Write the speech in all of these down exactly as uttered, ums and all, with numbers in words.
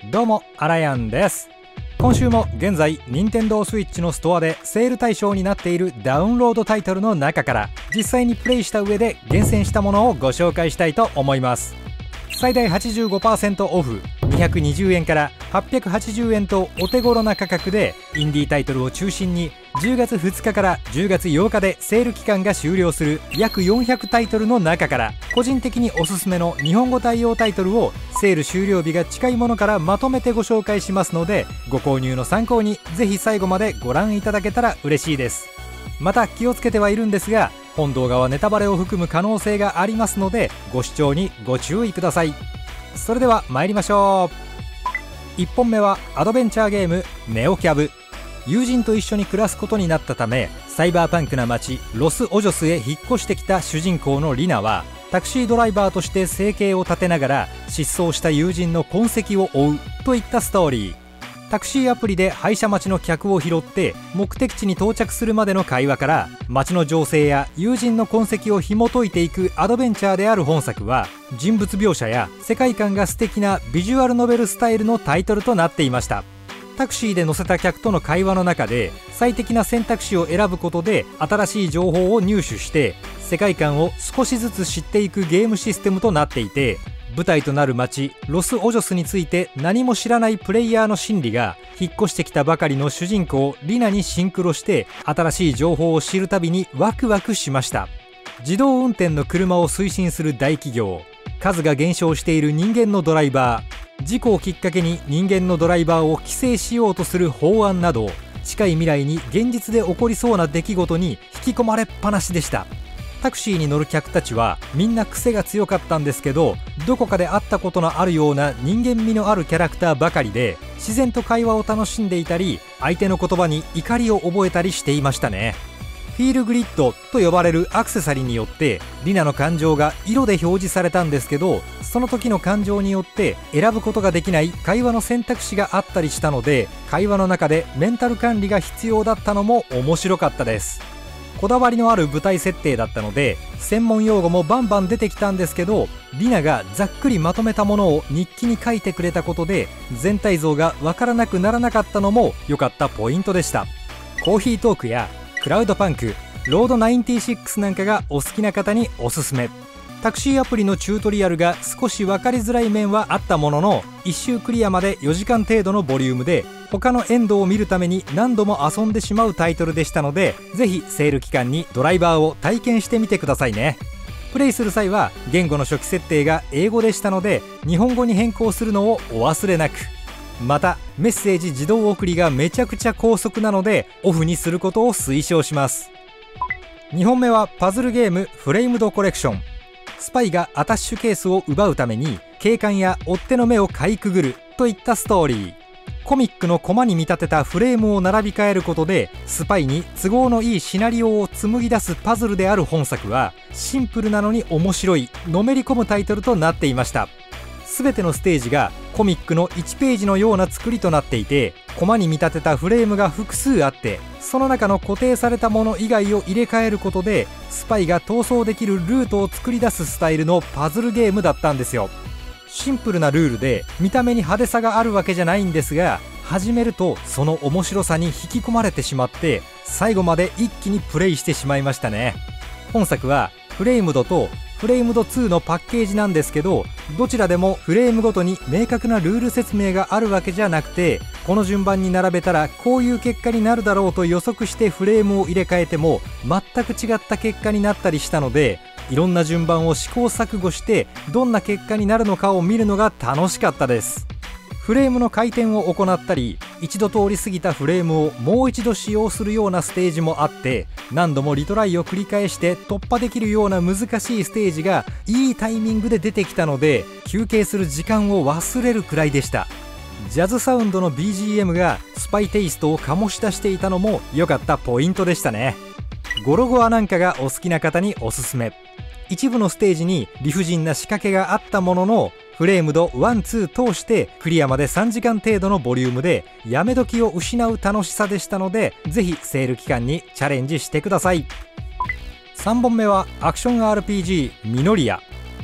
どうもあらやんです。今週も現在 ニンテンドースイッチ のストアでセール対象になっているダウンロードタイトルの中から実際にプレイした上で厳選したものをご紹介したいと思います。最大 はちじゅうごパーセント オフにひゃくにじゅうえんからはっぴゃくはちじゅうえんとお手頃な価格でインディータイトルを中心にじゅうがつふつかからじゅうがつようかでセール期間が終了する約よんひゃくタイトルの中から個人的におすすめの日本語対応タイトルをセール終了日が近いものからまとめてご紹介しますので、ご購入の参考にぜひ最後までご覧いただけたら嬉しいです。また気をつけてはいるんですが、本動画はネタバレを含む可能性がありますのでご視聴にご注意ください。それでは参りましょう。いっぽんめはアドベンチャーゲームネオキャブ。友人と一緒に暮らすことになったためサイバーパンクな街ロス・オジョスへ引っ越してきた主人公のリナはタクシードライバーとして生計を立てながら失踪した友人の痕跡を追うといったストーリー。タクシーアプリで配車待ちの客を拾って目的地に到着するまでの会話から街の情勢や友人の痕跡を紐解いていくアドベンチャーである本作は、人物描写や世界観が素敵なビジュアルノベルスタイルのタイトルとなっていました。タクシーで乗せた客との会話の中で最適な選択肢を選ぶことで新しい情報を入手して世界観を少しずつ知っていくゲームシステムとなっていて、舞台となる街ロス・オジョスについて何も知らないプレイヤーの心理が引っ越してきたばかりの主人公リナにシンクロして新しい情報を知るたびにワクワクしました。自動運転の車を推進する大企業、数が減少している人間のドライバー、事故をきっかけに人間のドライバーを規制しようとする法案など近い未来に現実で起こりそうな出来事に引き込まれっぱなしでした。タクシーに乗る客たちはみんな癖が強かったんですけど、どこかで会ったことのあるような人間味のあるキャラクターばかりで自然と会話を楽しんでいたり相手の言葉に怒りを覚えたりしていましたね。フィールグリッドと呼ばれるアクセサリーによってリナの感情が色で表示されたんですけど、その時の感情によって選ぶことができない会話の選択肢があったりしたので、会話の中でメンタル管理が必要だったのも面白かったです。こだわりのある舞台設定だったので専門用語もバンバン出てきたんですけど、リナがざっくりまとめたものを日記に書いてくれたことで全体像がわからなくならなかったのも良かったポイントでした。コーヒートークやクラウドパンク、ロードナインティシックスなんかがお好きな方におすすめ。タクシーアプリのチュートリアルが少し分かりづらい面はあったもののいっ周クリアまでよじかん程度のボリュームで他のエンドを見るために何度も遊んでしまうタイトルでしたので、ぜひセール期間にドライバーを体験してみてくださいね。プレイする際は言語の初期設定が英語でしたので日本語に変更するのをお忘れなく。またメッセージ自動送りがめちゃくちゃ高速なのでオフにすることを推奨します。にほんめはパズルゲームフレイムドコレクション。スパイがアタッシュケースを奪うために警官や追っ手の目をかいくぐるといったストーリー。コミックのコマに見立てたフレームを並び替えることでスパイに都合のいいシナリオを紡ぎ出すパズルである本作はシンプルなのに面白いのめり込むタイトルとなっていました。全てのステージがコミックのいちページのような作りとなっていて、コマに見立てたフレームが複数あってその中の固定されたもの以外を入れ替えることでスパイが逃走できるルートを作り出すスタイルのパズルゲームだったんですよ。シンプルなルールで見た目に派手さがあるわけじゃないんですが、始めるとその面白さに引き込まれてしまって最後まで一気にプレイしてしまいましたね。本作はフレイムドとフレイムドツーのパッケージなんですけど、どちらでもフレームごとに明確なルール説明があるわけじゃなくて、この順番に並べたらこういう結果になるだろうと予測してフレームを入れ替えても全く違った結果になったりしたので、いろんな順番を試行錯誤してどんな結果になるのかを見るのが楽しかったです。フレームの回転を行ったり一度通り過ぎたフレームをもう一度使用するようなステージもあって、何度もリトライを繰り返して突破できるような難しいステージがいいタイミングで出てきたので休憩する時間を忘れるくらいでした。ジャズサウンドの ビージーエム がスパイテイストを醸し出していたのも良かったポイントでしたね。ゴロゴアなんかがお好きな方におすすめ。一部のステージに理不尽な仕掛けがあったもののフレームドワンツー通してクリアまでさんじかん程度のボリュームでやめ時を失う楽しさでしたので、ぜひセール期間にチャレンジしてください。さんぼんめはアクション アールピージー ミノリア。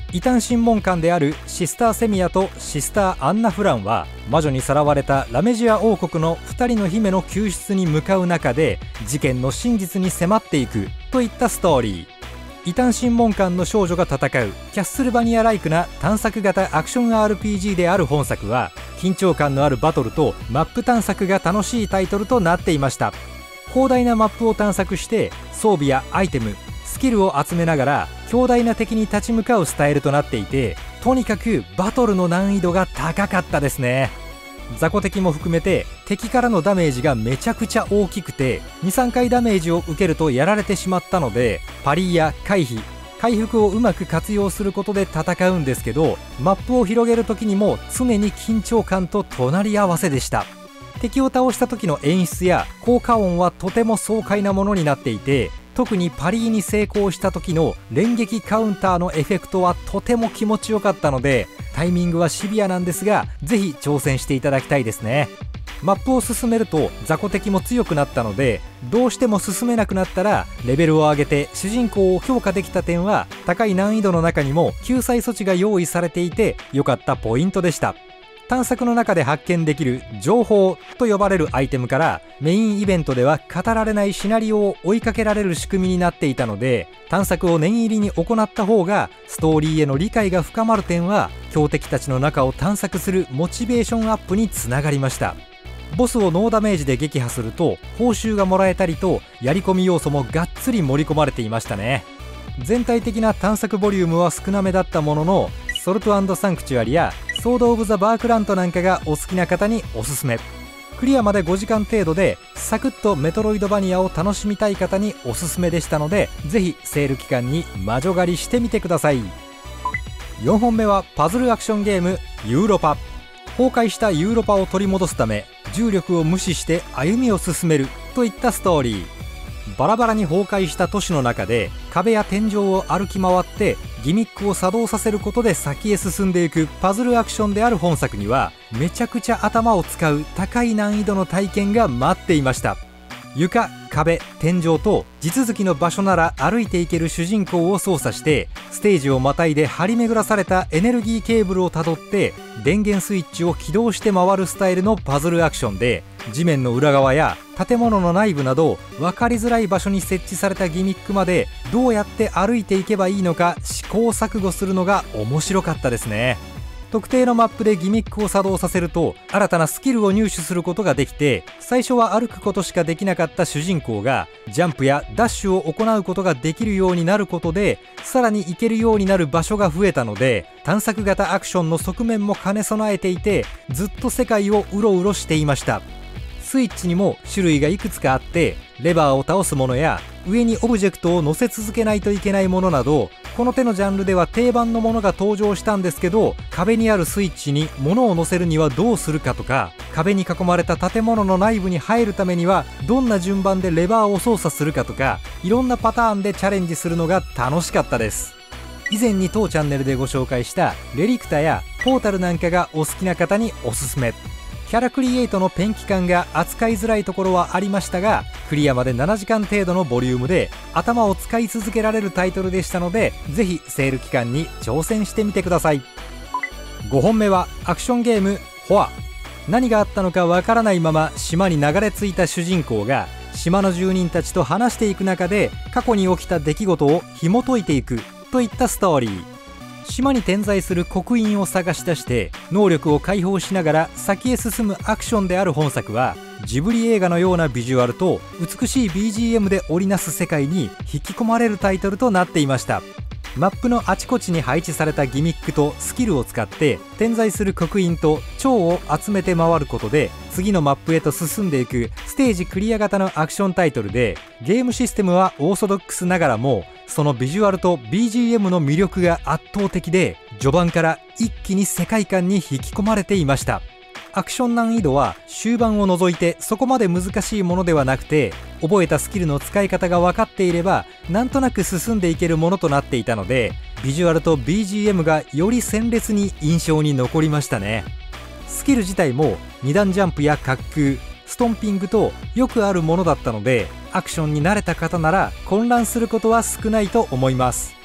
異端審問官であるシスターセミアとシスターアンナ・フランは魔女にさらわれたラメジア王国のふたりの姫の救出に向かう中で事件の真実に迫っていくといったストーリー。異端審問官の少女が戦うキャッスルバニアライクな探索型アクション アールピージー である本作は緊張感のあるバトルとマップ探索が楽しいタイトルとなっていました。広大なマップを探索して装備やアイテム、スキルを集めながら強大な敵に立ち向かうスタイルとなっていて、とにかくバトルの難易度が高かったですね。雑魚敵も含めて敵からのダメージがめちゃくちゃ大きくて にさんかいダメージを受けるとやられてしまったので、パリや回避回復をうまく活用することで戦うんですけど、マップを広げる時にも常に緊張感と隣り合わせでした。敵を倒した時の演出や効果音はとても爽快なものになっていて、特にパリーに成功した時の連撃カウンターのエフェクトはとても気持ちよかったので、タイミングはシビアなんですがぜひ挑戦していただきたいですね。マップを進めると雑魚敵も強くなったので、どうしても進めなくなったらレベルを上げて主人公を強化できた点は、高い難易度の中にも救済措置が用意されていて良かったポイントでした。探索の中で発見できる情報と呼ばれるアイテムからメインイベントでは語られないシナリオを追いかけられる仕組みになっていたので、探索を念入りに行った方がストーリーへの理解が深まる点は強敵たちの中を探索するモチベーションアップにつながりました。ボスをノーダメージで撃破すると報酬がもらえたりと、やり込み要素もがっつり盛り込まれていましたね。全体的な探索ボリュームは少なめだったものの、ソルト&サンクチュアリやソード・オブ・ザ・バークラントなんかがお好きな方におすすめ。クリアまでごじかん程度でサクッとメトロイドバニアを楽しみたい方におすすめでしたので、ぜひセール期間に魔女狩りしてみてください。よんほんめはパズルアクションゲームユーロパ。崩壊したユーロパを取り戻すため重力を無視して歩みを進めるといったストーリー。バラバラに崩壊した都市の中で壁や天井を歩き回ってギミックを作動させることで先へ進んでいくパズルアクションである本作には、めちゃくちゃ頭を使う高い難易度の体験が待っていました。床、壁、天井と地続きの場所なら歩いていける主人公を操作して、ステージをまたいで張り巡らされたエネルギーケーブルをたどって電源スイッチを起動して回るスタイルのパズルアクションで、地面の裏側や建物の内部など分かりづらい場所に設置されたギミックまでどうやって歩いていけばいいのか試行錯誤するのが面白かったですね。特定のマップでギミックを作動させると新たなスキルを入手することができて、最初は歩くことしかできなかった主人公がジャンプやダッシュを行うことができるようになることで、さらに行けるようになる場所が増えたので、探索型アクションの側面も兼ね備えていて、ずっと世界をうろうろしていました。スイッチにも種類がいくつかあって、レバーを倒すものや上にオブジェクトを乗せ続けないといけないものなど、この手のジャンルでは定番のものが登場したんですけど、壁にあるスイッチに物を乗せるにはどうするかとか、壁に囲まれた建物の内部に入るためにはどんな順番でレバーを操作するかとか、いろんなパターンでチャレンジするのが楽しかったです。以前に当チャンネルでご紹介したレリクタやポータルなんかがお好きな方におすすめ。キャラクリエイトのペン期間が扱いづらいところはありましたが、クリアまでななじかん程度のボリュームで頭を使い続けられるタイトルでしたので、ぜひセール期間に挑戦してみてください。ごほんめはアクションゲームホア。何があったのかわからないまま島に流れ着いた主人公が島の住人たちと話していく中で、過去に起きた出来事を紐解いていくといったストーリー。島に点在する刻印を探し出して能力を解放しながら先へ進むアクションである本作は、ジブリ映画のようなビジュアルと美しい ビージーエム で織りなす世界に引き込まれるタイトルとなっていました。マップのあちこちに配置されたギミックとスキルを使って点在する刻印と蝶を集めて回ることで次のマップへと進んでいくステージクリア型のアクションタイトルで、ゲームシステムはオーソドックスながらもそのビジュアルと ビージーエム の魅力が圧倒的で、序盤から一気に世界観に引き込まれていました。アクション難易度は終盤を除いてそこまで難しいものではなくて、覚えたスキルの使い方が分かっていればなんとなく進んでいけるものとなっていたので、ビジュアルと ビージーエム がより鮮烈に印象に残りましたね。スキル自体もに段ジャンプや滑空、ストンピングとよくあるものだったので、アクションに慣れた方なら混乱することは少ないと思います。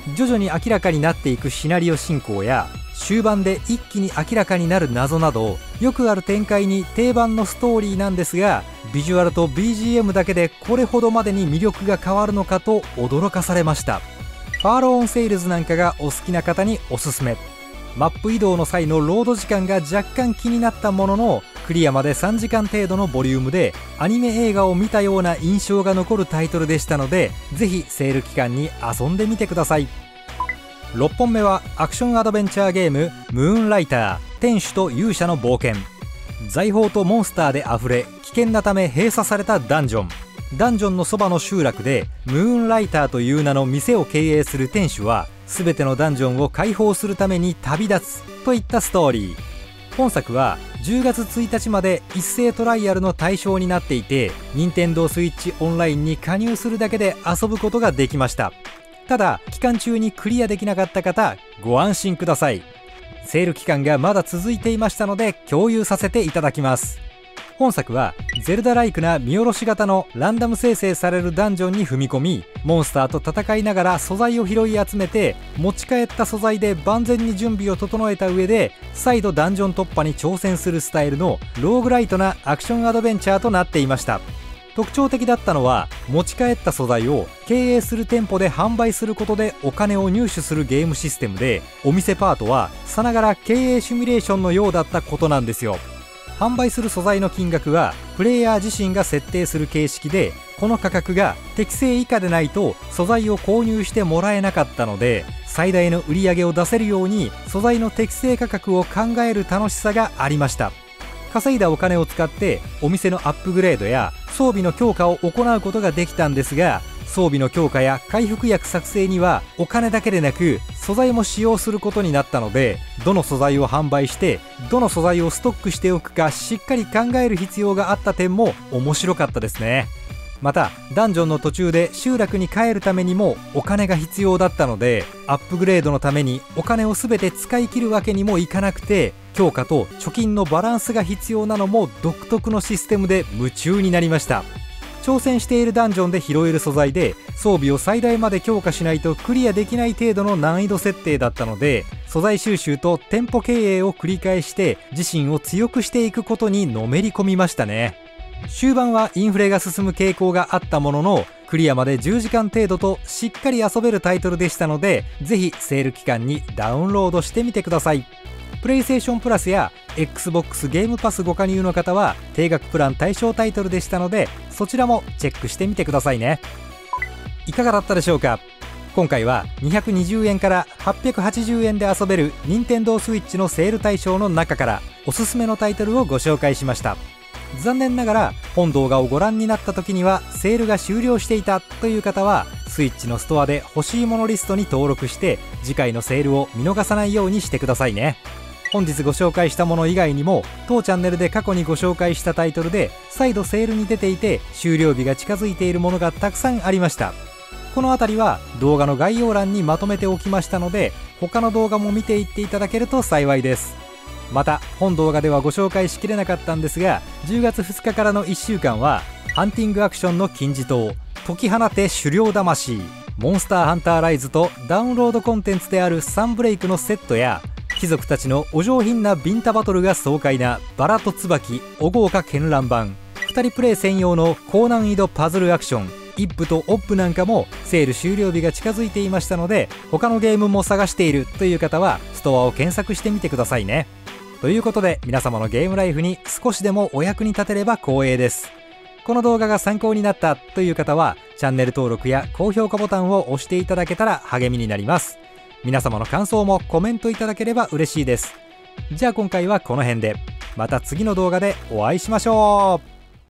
徐々に明らかになっていくシナリオ進行や終盤で一気に明らかになる謎など、よくある展開に定番のストーリーなんですが、ビジュアルと ビージーエム だけでこれほどまでに魅力が変わるのかと驚かされました。ファーローオンセイルズなんかがお好きな方におすすめ。マップ移動の際のロード時間が若干気になったものの、クリアまでさんじかん程度のボリュームでアニメ映画を見たような印象が残るタイトルでしたので、ぜひセール期間に遊んでみてください。ろっぽんめはアクションアドベンチャーゲームムーンライター天使と勇者の冒険。財宝とモンスターであふれ危険なため閉鎖されたダンジョン。ダンジョンのそばの集落でムーンライターという名の店を経営する店主は、全てのダンジョンを開放するために旅立つといったストーリー。本作はじゅうがつついたちまで一斉トライアルの対象になっていて、任天堂スイッチオンラインに加入するだけで遊ぶことができました。ただ期間中にクリアできなかった方、ご安心ください。セール期間がまだ続いていましたので共有させていただきます。本作はゼルダライクな見下ろし型のランダム生成されるダンジョンに踏み込み、モンスターと戦いながら素材を拾い集めて、持ち帰った素材で万全に準備を整えた上で再度ダンジョン突破に挑戦するスタイルのローグライトなアクションアドベンチャーとなっていました。特徴的だったのは、持ち帰った素材を経営する店舗で販売することでお金を入手するゲームシステムで、お店パートはさながら経営シミュレーションのようだったことなんですよ。販売する素材の金額はプレイヤー自身が設定する形式で、この価格が適正以下でないと素材を購入してもらえなかったので、最大の売り上げを出せるように素材の適正価格を考える楽しさがありました。稼いだお金を使ってお店のアップグレードや装備の強化を行うことができたんですが、装備の強化や回復薬作成にはお金だけでなく素材も使用することになったので、どの素材を販売してどの素材をストックしておくかしっかり考える必要があった点も面白かったですね。またダンジョンの途中で集落に帰るためにもお金が必要だったので、アップグレードのためにお金を全て使い切るわけにもいかなくて、強化と貯金のバランスが必要なのも独特のシステムで夢中になりました。挑戦しているダンジョンで拾える素材で装備を最大まで強化しないとクリアできない程度の難易度設定だったので、素材収集と店舗経営を繰り返して自身を強くしていくことにのめり込みましたね。終盤はインフレが進む傾向があったものの、クリアまでじゅうじかん程度としっかり遊べるタイトルでしたので、ぜひセール期間にダウンロードしてみてください。プレイステーションプラスや エックスボックス ゲームパスご加入の方は定額プラン対象タイトルでしたので、そちらもチェックしてみてくださいね。いかがだったでしょうか。今回はにひゃくにじゅうえんからはっぴゃくはちじゅうえんで遊べる任天堂スイッチのセール対象の中からおすすめのタイトルをご紹介しました。残念ながら本動画をご覧になった時にはセールが終了していたという方は、スイッチのストアで欲しいものリストに登録して次回のセールを見逃さないようにしてくださいね。本日ご紹介したもの以外にも当チャンネルで過去にご紹介したタイトルで再度セールに出ていて終了日が近づいているものがたくさんありました。この辺りは動画の概要欄にまとめておきましたので、他の動画も見ていっていただけると幸いです。また本動画ではご紹介しきれなかったんですが、じゅうがつふつかからのいっしゅうかんはハンティングアクションの金字塔解き放て狩猟魂、モンスターハンターライズとダウンロードコンテンツであるサンブレイクのセットや、貴族たちのお上品なビンタバトルが爽快なバラと椿お豪華絢爛版、ふたりプレイ専用の高難易度パズルアクションイップとオップなんかもセール終了日が近づいていましたので、他のゲームも探しているという方はストアを検索してみてくださいね。ということで皆様のゲームライフに少しでもお役に立てれば光栄です。この動画が参考になったという方はチャンネル登録や高評価ボタンを押していただけたら励みになります。皆様の感想もコメントいただければ嬉しいです。じゃあ今回はこの辺で、また次の動画でお会いしましょう。